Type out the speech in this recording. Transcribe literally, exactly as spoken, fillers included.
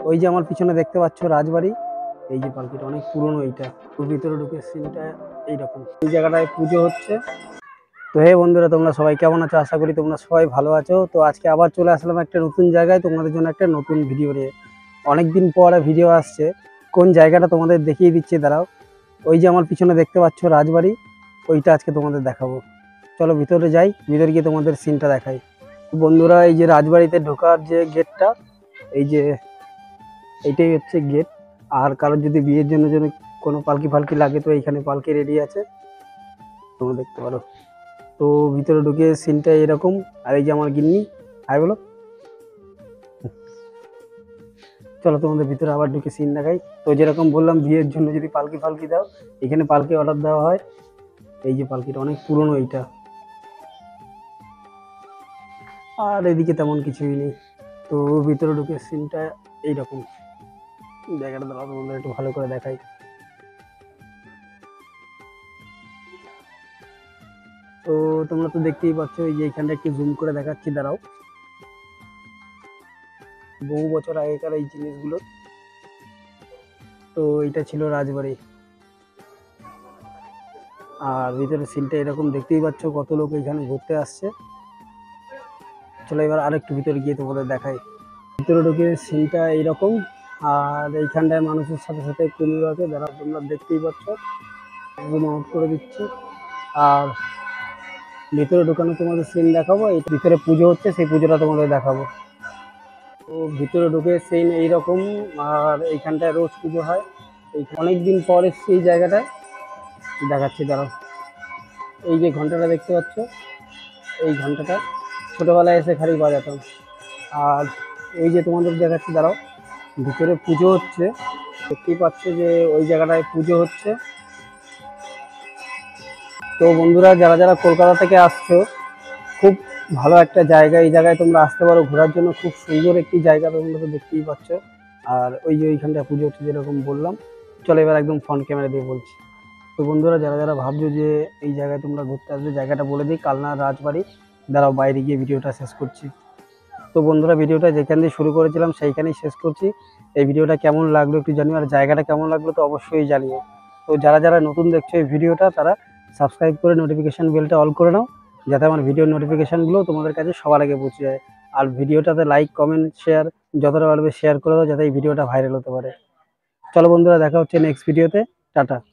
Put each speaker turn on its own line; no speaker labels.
ওই যে আমার পিছনে দেখতে পাচ্ছ রাজবাড়ি, এই যে পালকিটা অনেক পুরনো। এইটা ওর ভিতরে ঢুকে সিনটা এইরকম। এই জায়গাটায় পুজো হচ্ছে। তো হে বন্ধুরা, তোমরা সবাই কেমন আছো? আশা করি তোমরা সবাই ভালো আছো। তো আজকে আবার চলে আসলাম একটা নতুন জায়গায় তোমাদের জন্য একটা নতুন ভিডিও নিয়ে। অনেকদিন পরে ভিডিও আসছে। কোন জায়গাটা তোমাদের দেখিয়ে দিচ্ছি, দাঁড়াও। ওই যে আমার পিছনে দেখতে পাচ্ছ রাজবাড়ি, ওইটা আজকে তোমাদের দেখাবো। চলো ভিতরে যাই, ভিতরে গিয়ে তোমাদের সিনটা দেখাই। বন্ধুরা, এই যে রাজবাড়িতে ঢোকার যে গেটটা, এই যে এইটাই হচ্ছে গেট। আর কারোর যদি বিয়ের জন্য জন্য কোনো পালকি ফালকি লাগে তো এইখানে পালকি রেডি আছে, তোমরা দেখতে পারো। তো ভিতরে ঢুকে সিনটা এরকম। আর এই যে আমার গিন্নি, হাই বলো। চলো তোমাদের ভিতরে আবার ঢুকে সিন দেখাই। তো যেরকম বললাম, বিয়ের জন্য যদি পালকি ফালকি দাও, এখানে পালকি অর্ডার দেওয়া হয়। এই যে পালকিটা অনেক পুরনো এইটা। আর এদিকে তেমন কিছুই নেই। তো ভিতরে ঢুকে সিনটা এইরকম। জায়গাটা দাঁড়াও, তোমাদের একটু ভালো করে দেখাই। তো তোমরা তো দেখতেই পাচ্ছ, এই যে এইখানটা একটু জুম করে দেখাচ্ছি, দাঁড়াও। বহু বছর আগেকার এই জিনিসগুলো। তো এটা ছিল রাজবাড়ি। আর ভিতরে সিনটা এরকম দেখতেই পাচ্ছ, কত লোক এখানে ঘুরতে আসছে। চলো এবার আরেকটু ভিতরে গিয়ে তোমাদের দেখাই। ভিতরে ঢুকে সিনটা এইরকম। আর এইখানটায় মানুষের সাথে সাথে কুমির আছে, যারা তোমরা দেখতেই পাচ্ছ। জুম আউট করে দিচ্ছি। আর ভিতরে ঢুকানো তোমাদের সিন দেখাবো। এই ভিতরে পুজো হচ্ছে, সেই পুজোটা তোমাদের দেখাবো। তো ভিতরে ঢুকে সিন এইরকম। আর এইখানটায় রোজ পুজো হয়। এই অনেকদিন পর এসছি এই জায়গাটায়, দেখাচ্ছি দাঁড়াও। এই যে ঘন্টাটা দেখতে পাচ্ছ, এই ঘন্টাটা ছোটোবেলায় এসে খালি বাজাতাম। আর এই যে তোমাদের দেখাচ্ছি, দাঁড়াও। ভিতরে পুজো হচ্ছে, দেখতেই পাচ্ছ যে ওই জায়গাটায় পুজো হচ্ছে। তো বন্ধুরা, যারা যারা কলকাতা থেকে আসছো, খুব ভালো একটা জায়গা। এই জায়গায় তোমরা আসতে পারো ঘোরার জন্য। খুব সুন্দর একটি জায়গা, তোমরা তো দেখতেই পাচ্ছ। আর ওই যে ওইখানটা পুজো হচ্ছে, যেরকম বললাম। চলো এবার একদম ফ্রন্ট ক্যামেরা দিয়ে বলছি। তো বন্ধুরা, যারা যারা ভাবছো যে এই জায়গায় তোমরা ঘুরতে আসবে, জায়গাটা বলে দিই, কালনা রাজবাড়ি। দাঁড়াও বাইরে গিয়ে ভিডিওটা শেষ করছি। তো বন্ধুরা, ভিডিওটা যেখান দিয়ে শুরু করেছিলাম সেইখানেই শেষ করছি। এই ভিডিওটা কেমন লাগলো একটু জানিও, আর জায়গাটা কেমন লাগলো তো অবশ্যই জানিও। তো যারা যারা নতুন দেখছো এই ভিডিওটা, তারা সাবস্ক্রাইব করে নোটিফিকেশান বেলটা অল করে নাও, যাতে আমার ভিডিওর নোটিফিকেশানগুলো তোমাদের কাছে সবার আগে পৌঁছে যায়। আর ভিডিওটাতে লাইক, কমেন্ট, শেয়ার যতটা পারবে শেয়ার করে দাও, যাতে এই ভিডিওটা ভাইরাল হতে পারে। চলো বন্ধুরা, দেখা হচ্ছে নেক্সট ভিডিওতে। টাটা।